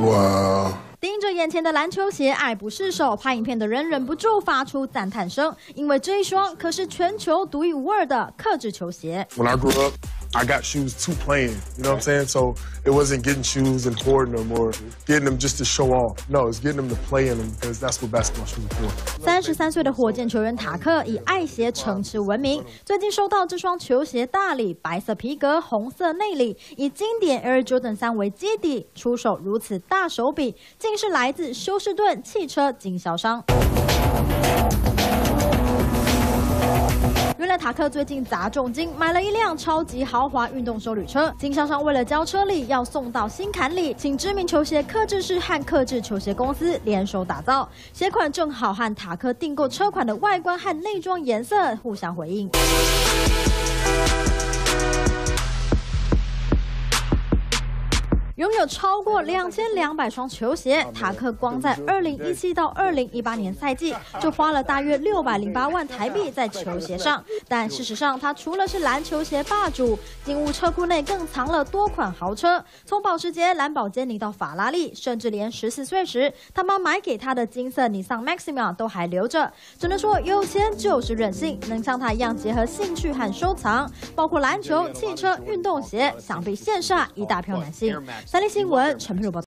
哇！ 盯着眼前的篮球鞋，爱不释手。拍影片的人忍不住发出赞叹声，因为这一双可是全球独一无二的客制球鞋。 When I grew up, I got shoes to playing. You know what I'm saying? So it wasn't getting shoes and hoarding them or getting them just to show off. No, it's getting them to play in them because that's what basketball shoes are for. 33岁的火箭球员塔克以爱鞋城池闻名，最近收到这双球鞋大礼，白色皮革，红色内里，以经典 Air Jordan 3为基底，出手如此大手笔，竟是来自休斯顿汽车经销商。原来塔克最近砸重金买了一辆超级豪华运动休旅车，经销商为了交车礼要送到心坎里，请知名球鞋客制式和客制球鞋公司联手打造，鞋款正好和塔克订购车款的外观和内装颜色互相回应。拥有超过2200双球鞋，塔克光在2017到2018年赛季就花了大约608万台币在球鞋上。但事实上，他除了是篮球鞋霸主，金屋车库内更藏了多款豪车，从保时捷、兰博基尼到法拉利，甚至连14岁时他妈买给他的金色尼桑 Maxima 都还留着。只能说有钱就是任性，能像他一样结合兴趣和收藏，包括篮球、汽车、运动鞋，想必羡煞一大票男性。三立新闻陈佩如报道。